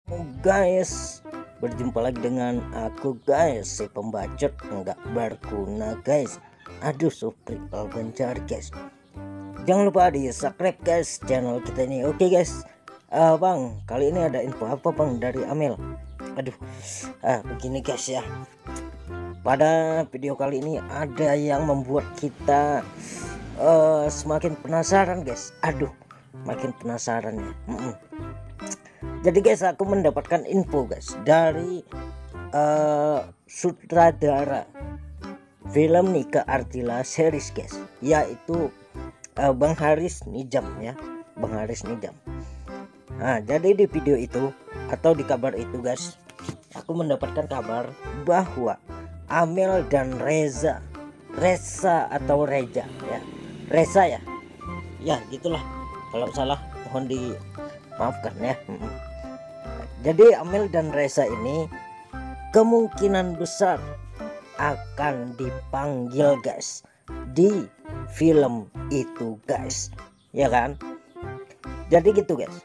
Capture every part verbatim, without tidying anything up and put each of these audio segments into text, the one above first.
Oh guys, berjumpa lagi dengan aku guys, si pembacot nggak berguna guys. Aduh, subscribe gencar guys. Jangan lupa di subscribe guys channel kita ini. Oke guys, uh, bang, kali ini ada info apa bang dari Amel? Aduh, ah begini guys ya. Pada video kali ini ada yang membuat kita uh, semakin penasaran guys. Aduh, makin penasaran ya. Mm -mm. Jadi guys, aku mendapatkan info guys dari uh, sutradara film Nika Ardila series guys, yaitu uh, Bang Haris Nijam ya, Bang Haris Nijam. Nah, jadi di video itu atau di kabar itu guys, aku mendapatkan kabar bahwa Amel dan Reza, Reza atau Reja ya, Reza ya, ya gitulah. Kalau salah mohon dimaafkan ya. Jadi Amel dan Reza ini kemungkinan besar akan dipanggil guys di film itu guys, ya kan? Jadi gitu guys.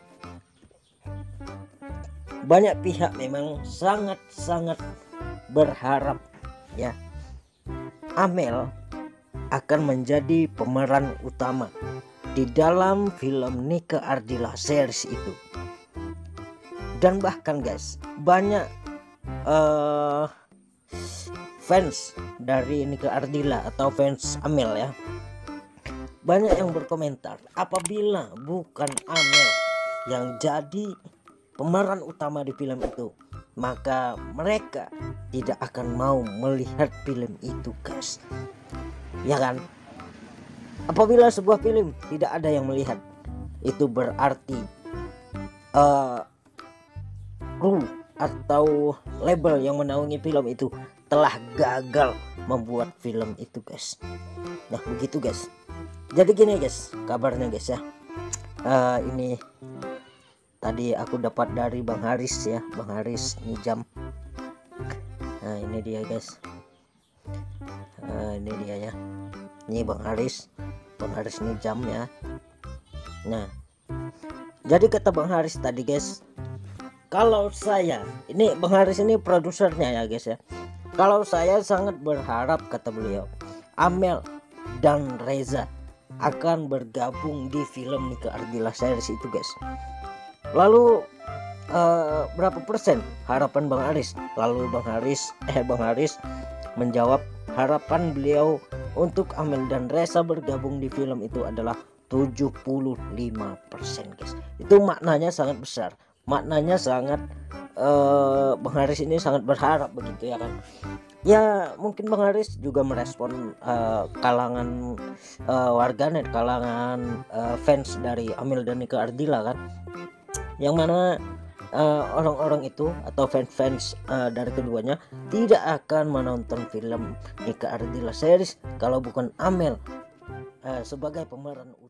Banyak pihak memang sangat-sangat berharap ya Amel akan menjadi pemeran utama di dalam film Nika Ardila series itu. Dan bahkan guys, banyak uh, fans dari Nika Ardila atau fans Amel ya, banyak yang berkomentar apabila bukan Amel yang jadi pemeran utama di film itu, maka mereka tidak akan mau melihat film itu guys, ya kan? Apabila sebuah film tidak ada yang melihat, itu berarti uh, kru atau label yang menaungi film itu telah gagal membuat film itu guys. Nah begitu guys. Jadi gini guys kabarnya guys ya, uh, ini tadi aku dapat dari Bang Haris ya, Bang Haris Nijam. Nah ini dia guys, uh, ini dia ya, ini Bang Haris, Bang Haris Nijam ya. Nah jadi kata Bang Haris tadi guys, kalau saya, ini Bang Haris ini produsernya ya guys ya, kalau saya sangat berharap kata beliau Amel dan Reza akan bergabung di film Nika Ardila series itu guys. Lalu uh, berapa persen harapan Bang Haris? Lalu Bang Haris eh Bang Haris menjawab harapan beliau untuk Amel dan Reza bergabung di film itu adalah tujuh puluh lima persen guys. Itu maknanya sangat besar. Maknanya sangat uh, Bang Haris ini sangat berharap begitu ya kan. Ya mungkin Bang Haris juga merespon uh, kalangan uh, warganet, kalangan uh, fans dari Amel dan Nika Ardila kan, yang mana orang-orang uh, itu atau fans-fans uh, dari keduanya tidak akan menonton film Nika Ardila series kalau bukan Amel uh, sebagai pemeran